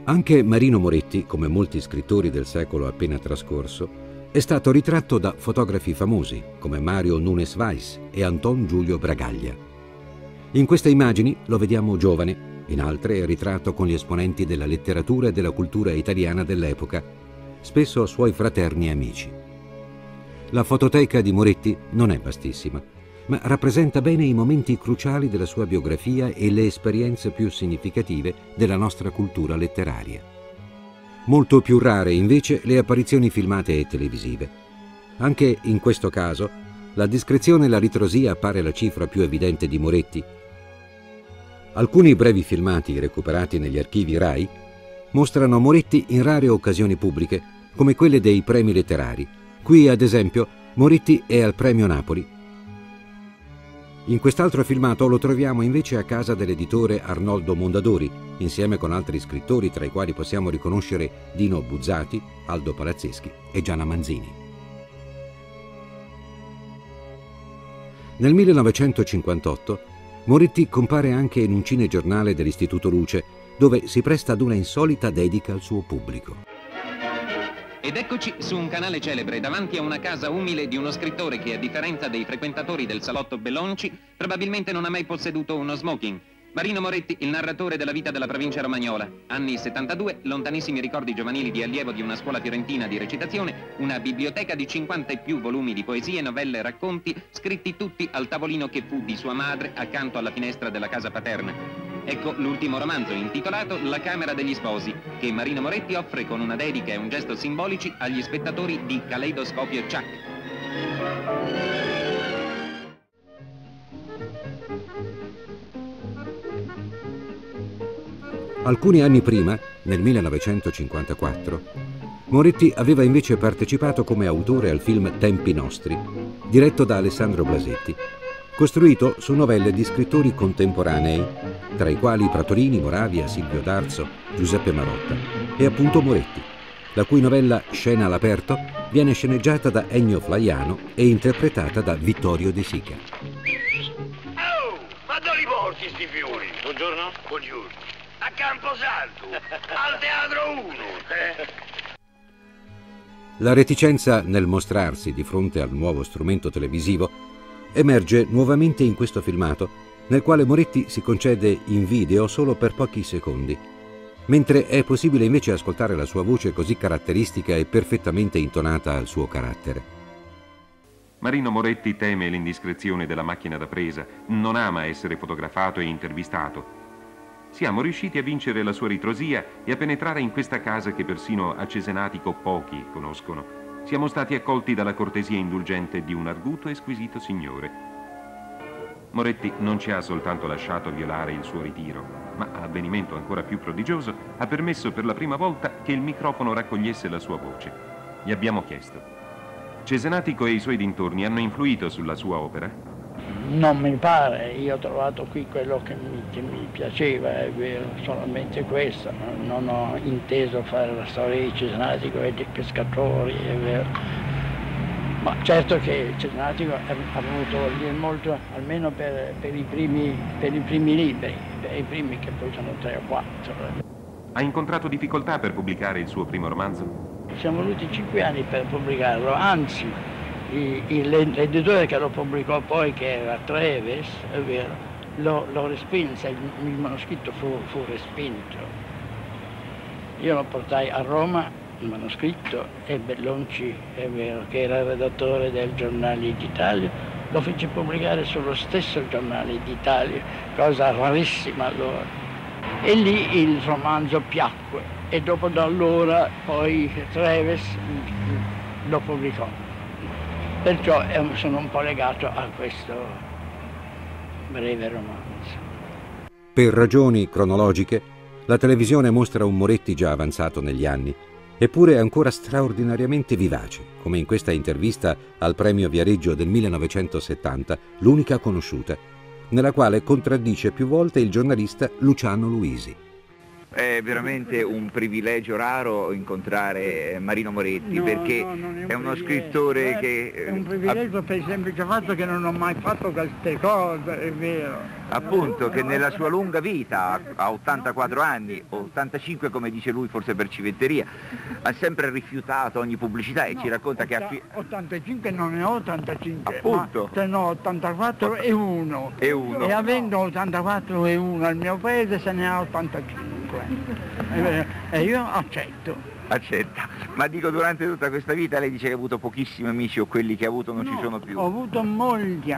Anche Marino Moretti, come molti scrittori del secolo appena trascorso, è stato ritratto da fotografi famosi come Mario Nunes Weiss e Anton Giulio Bragaglia. In queste immagini lo vediamo giovane, in altre è ritratto con gli esponenti della letteratura e della cultura italiana dell'epoca, spesso suoi fraterni e amici. La fototeca di Moretti non è vastissima, ma rappresenta bene i momenti cruciali della sua biografia e le esperienze più significative della nostra cultura letteraria. Molto più rare invece le apparizioni filmate e televisive. Anche in questo caso la discrezione e la ritrosia appare la cifra più evidente di Moretti. Alcuni brevi filmati recuperati negli archivi RAI mostrano Moretti in rare occasioni pubbliche, come quelle dei premi letterari. Qui, ad esempio, Moretti è al Premio Napoli. In quest'altro filmato lo troviamo invece a casa dell'editore Arnoldo Mondadori, insieme con altri scrittori, tra i quali possiamo riconoscere Dino Buzzati, Aldo Palazzeschi e Gianna Manzini. Nel 1958 Moretti compare anche in un cinegiornale dell'Istituto Luce, dove si presta ad una insolita dedica al suo pubblico. Ed eccoci su un canale celebre, davanti a una casa umile di uno scrittore che, a differenza dei frequentatori del salotto Bellonci, probabilmente non ha mai posseduto uno smoking. Marino Moretti, il narratore della vita della provincia romagnola. Anni 72, lontanissimi ricordi giovanili di allievo di una scuola fiorentina di recitazione, una biblioteca di 50 e più volumi di poesie, novelle e racconti, scritti tutti al tavolino che fu di sua madre accanto alla finestra della casa paterna. Ecco l'ultimo romanzo, intitolato La Camera degli Sposi, che Marino Moretti offre con una dedica e un gesto simbolici agli spettatori di Caleidoscopio Chuck. Alcuni anni prima, nel 1954, Moretti aveva invece partecipato come autore al film Tempi Nostri, diretto da Alessandro Blasetti, costruito su novelle di scrittori contemporanei, tra i quali Pratolini, Moravia, Silvio D'Arzo, Giuseppe Marotta e appunto Moretti, la cui novella Scena all'aperto viene sceneggiata da Ennio Flaiano e interpretata da Vittorio De Sica. Oh, ma dove li porti sti fiori? Buongiorno. Buongiorno. A Camposanto, al Teatro 1. La reticenza nel mostrarsi di fronte al nuovo strumento televisivo emerge nuovamente in questo filmato, nel quale Moretti si concede in video solo per pochi secondi, mentre è possibile invece ascoltare la sua voce così caratteristica e perfettamente intonata al suo carattere. Marino Moretti teme l'indiscrezione della macchina da presa, non ama essere fotografato e intervistato. Siamo riusciti a vincere la sua ritrosia e a penetrare in questa casa che persino a Cesenatico pochi conoscono. Siamo stati accolti dalla cortesia indulgente di un arguto e squisito signore. Moretti non ci ha soltanto lasciato violare il suo ritiro, ma, avvenimento ancora più prodigioso, ha permesso per la prima volta che il microfono raccogliesse la sua voce. Gli abbiamo chiesto: Cesenatico e i suoi dintorni hanno influito sulla sua opera? Non mi pare, io ho trovato qui quello che mi piaceva, è vero, solamente questo, non ho inteso fare la storia di Cesenatico e dei pescatori, è vero. Ma certo che Cesenatico ha voluto dire molto, almeno per i primi libri, per i primi che poi sono 3 o 4. Ha incontrato difficoltà per pubblicare il suo primo romanzo? Ci siamo voluti 5 anni per pubblicarlo, anzi, l'editore che lo pubblicò poi, che era Treves, è vero, lo respinse, il manoscritto fu respinto. Io lo portai a Roma, il manoscritto, e Bellonci, è vero, che era il redattore del Giornale d'Italia, lo fece pubblicare sullo stesso Giornale d'Italia, cosa rarissima allora. E lì il romanzo piacque e dopo da allora poi Treves lo pubblicò. Perciò sono un po' legato a questo breve romanzo. Per ragioni cronologiche, la televisione mostra un Moretti già avanzato negli anni, eppure ancora straordinariamente vivace, come in questa intervista al Premio Viareggio del 1970, l'unica conosciuta, nella quale contraddice più volte il giornalista Luciano Luisi. È veramente un privilegio raro incontrare Marino Moretti, perché è uno scrittore che... È un privilegio per il semplice fatto che non ho mai fatto queste cose, è vero. Appunto, che nella sua lunga vita, a 84 anni, 85 come dice lui, forse per civetteria, ha sempre rifiutato ogni pubblicità e ci racconta che... 85 non ne ho 85, appunto. Ma se no 84 e 1. E avendo 84 e 1 al mio paese se ne ha 85. E io accetta. Ma dico, durante tutta questa vita lei dice che ha avuto pochissimi amici, o quelli che ha avuto non ci sono più? Ho avuto molti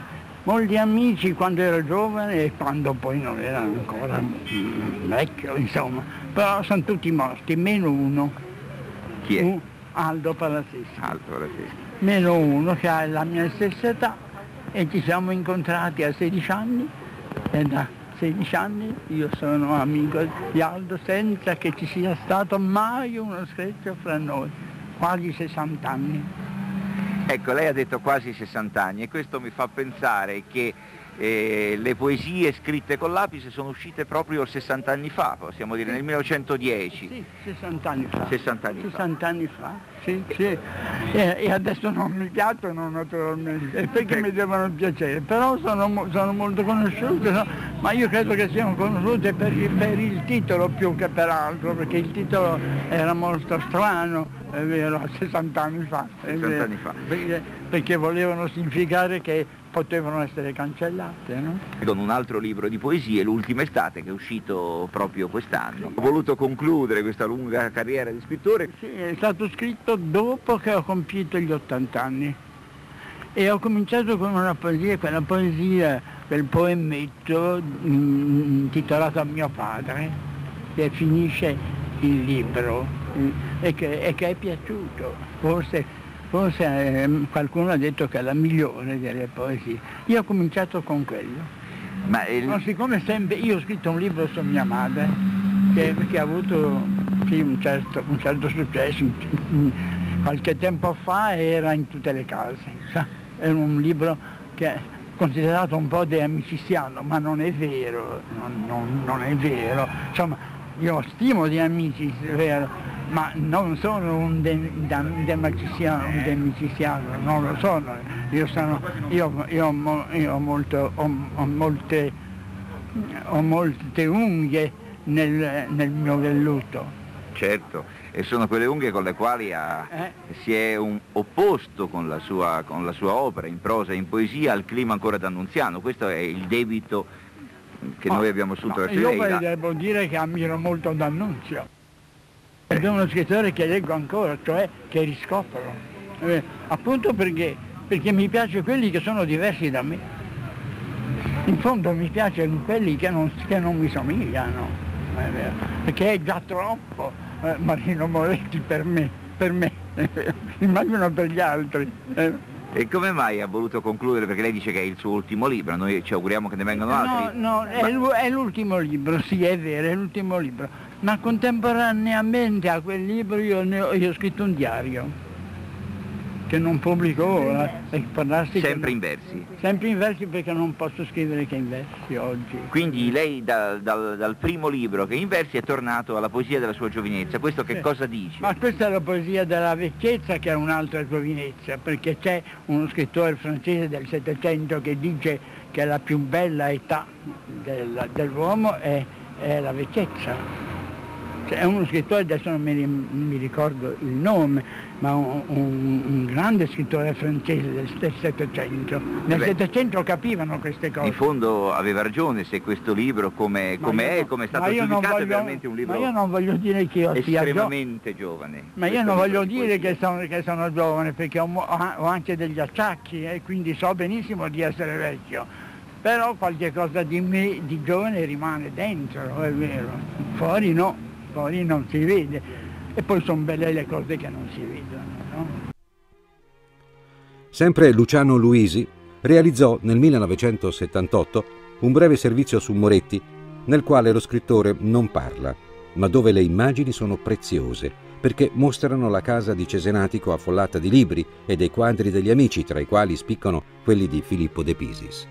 amici quando ero giovane e quando poi non ero ancora vecchio, insomma, però sono tutti morti, meno uno. Chi è? Aldo Palazzesi. Meno uno che ha la mia stessa età, e ci siamo incontrati a 16 anni e da 16 anni io sono amico di Aldo senza che ci sia stato mai uno stretto fra noi, quasi 60 anni. Ecco, lei ha detto quasi 60 anni e questo mi fa pensare che le poesie scritte con l'Apis sono uscite proprio 60 anni fa, possiamo dire nel 1910. Sì, 60 anni fa. 60 anni fa, sì. E adesso non mi piacciono naturalmente, perché mi devono piacere, però sono molto conosciute, no? Ma io credo che siano conosciute per il titolo più che per altro, perché il titolo era molto strano, è vero, 60 anni fa. 60 anni fa. Perché volevano significare che potevano essere cancellate, no? Con un altro libro di poesie, L'ultima estate, che è uscito proprio quest'anno. Ho voluto concludere questa lunga carriera di scrittore. Sì, è stato scritto dopo che ho compiuto gli 80 anni e ho cominciato con una poesia, quella poesia del poemetto intitolato a mio padre, che finisce il libro e che è piaciuto, forse qualcuno ha detto che è la migliore delle poesie. Io ho cominciato con quello. Ma siccome sempre io ho scritto un libro su mia madre, che ha avuto sì, un certo successo, qualche tempo fa era in tutte le case. È un libro che è considerato un po' demicistiano, ma non è vero, non è vero. Insomma, io stimo di amici, è vero, ma non sono un demicistiano, non lo sono. Io ho molte unghie nel mio velluto. Certo, e sono quelle unghie con le quali si è opposto con la sua opera, in prosa e in poesia, al clima ancora d'annunziano. Questo è il debito che noi abbiamo assunto verso lei. Io devo dire che ammiro molto D'Annunzio. Ed è uno scrittore che leggo ancora, cioè che riscopro. Appunto perché mi piace quelli che sono diversi da me. In fondo mi piacciono quelli che non mi somigliano, perché è già troppo Marino Moretti per me, immagino per gli altri. E come mai ha voluto concludere? Perché lei dice che è il suo ultimo libro, noi ci auguriamo che ne vengano altri. No, è l'ultimo libro, sì, è vero, è l'ultimo libro, ma contemporaneamente a quel libro io ho scritto un diario, che non pubblico ora. Sempre in versi? Sempre in versi, perché non posso scrivere che in versi oggi. Quindi lei dal primo libro che è in versi è tornato alla poesia della sua giovinezza, questo che cosa dice? Ma questa è la poesia della vecchiezza, che è un'altra giovinezza, perché c'è uno scrittore francese del Settecento che dice che la più bella età dell'uomo è la vecchiezza. È uno scrittore, adesso non mi ricordo il nome, ma un grande scrittore francese del Settecento. Nel Settecento capivano queste cose. In fondo aveva ragione, se questo libro come è stato giudicato è veramente un libro. Ma io non voglio dire che io sia estremamente giovane. Ma io non voglio dire che sono giovane, perché ho anche degli acciacchi e quindi so benissimo di essere vecchio. Però qualche cosa di me di giovane rimane dentro, è vero. Fuori no. Fuori non si vede, e poi sono belle le cose che non si vedono, no? Sempre Luciano Luisi realizzò nel 1978 un breve servizio su Moretti, nel quale lo scrittore non parla, ma dove le immagini sono preziose, perché mostrano la casa di Cesenatico affollata di libri e dei quadri degli amici, tra i quali spiccano quelli di Filippo De Pisis.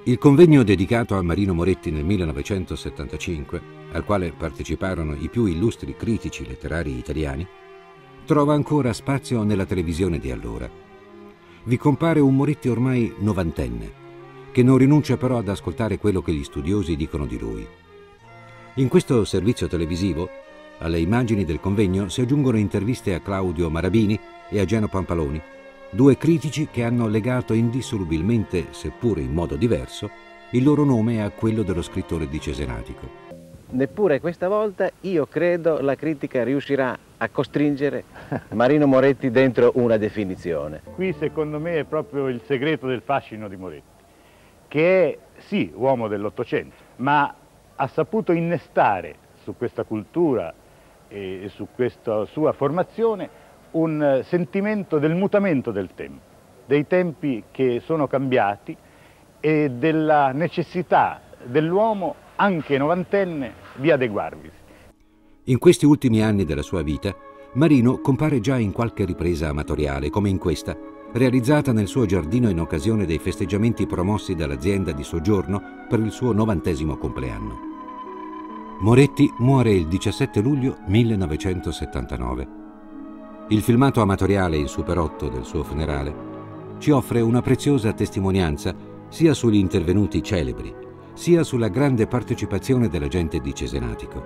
Il convegno dedicato a Marino Moretti nel 1975, al quale parteciparono i più illustri critici letterari italiani, trova ancora spazio nella televisione di allora. Vi compare un Moretti ormai novantenne, che non rinuncia però ad ascoltare quello che gli studiosi dicono di lui. In questo servizio televisivo, alle immagini del convegno si aggiungono interviste a Claudio Marabini e a Geno Pampaloni, due critici che hanno legato indissolubilmente, seppure in modo diverso, il loro nome a quello dello scrittore di Cesenatico. Neppure questa volta io credo la critica riuscirà a costringere Marino Moretti dentro una definizione. Qui secondo me è proprio il segreto del fascino di Moretti, che è sì uomo dell'Ottocento, ma ha saputo innestare su questa cultura e su questa sua formazione un sentimento del mutamento del tempo, dei tempi che sono cambiati e della necessità dell'uomo, anche novantenne, di adeguarvisi. In questi ultimi anni della sua vita, Marino compare già in qualche ripresa amatoriale, come in questa, realizzata nel suo giardino in occasione dei festeggiamenti promossi dall'azienda di soggiorno per il suo 90° compleanno. Moretti muore il 17 luglio 1979. Il filmato amatoriale in Super 8 del suo funerale ci offre una preziosa testimonianza sia sugli intervenuti celebri, sia sulla grande partecipazione della gente di Cesenatico.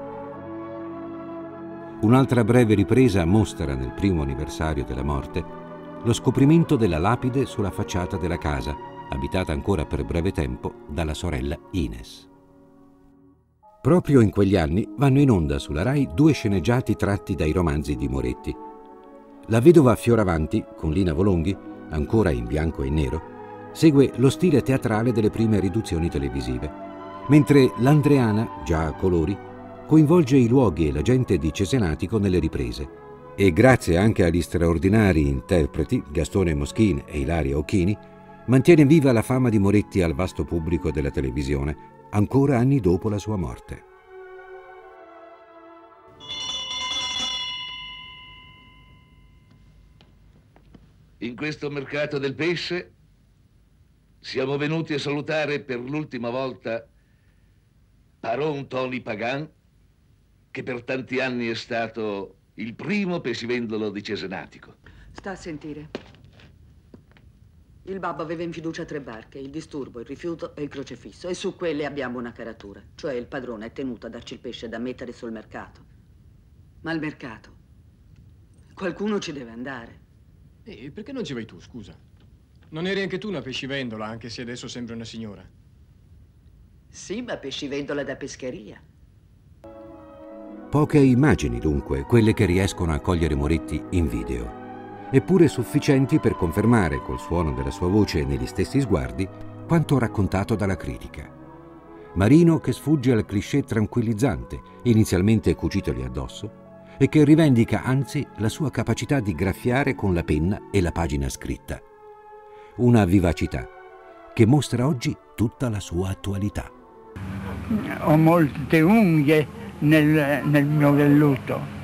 Un'altra breve ripresa mostra, nel primo anniversario della morte, lo scoprimento della lapide sulla facciata della casa, abitata ancora per breve tempo dalla sorella Ines. Proprio in quegli anni vanno in onda sulla Rai 2 sceneggiati tratti dai romanzi di Moretti. La vedova Fioravanti, con Lina Volonghi, ancora in bianco e nero, segue lo stile teatrale delle prime riduzioni televisive, mentre l'Andreana, già a colori, coinvolge i luoghi e la gente di Cesenatico nelle riprese e, grazie anche agli straordinari interpreti Gastone Moschin e Ilaria Occhini, mantiene viva la fama di Moretti al vasto pubblico della televisione, ancora anni dopo la sua morte. In questo mercato del pesce siamo venuti a salutare per l'ultima volta Paron Tony Pagan, che per tanti anni è stato il primo pescivendolo di Cesenatico. Sta a sentire. Il babbo aveva in fiducia 3 barche, il disturbo, il rifiuto e il crocefisso, e su quelle abbiamo una caratura, cioè il padrone è tenuto a darci il pesce da mettere sul mercato. Ma al mercato qualcuno ci deve andare. E perché non ci vai tu, scusa? Non eri anche tu una pescivendola, anche se adesso sembri una signora. Sì, ma pescivendola da pescheria. Poche immagini, dunque, quelle che riescono a cogliere Moretti in video, eppure sufficienti per confermare, col suono della sua voce e negli stessi sguardi, quanto raccontato dalla critica. Marino che sfugge al cliché tranquillizzante, inizialmente cucitogli addosso, e che rivendica anzi la sua capacità di graffiare con la penna e la pagina scritta. Una vivacità che mostra oggi tutta la sua attualità. Ho molte unghie nel mio velluto.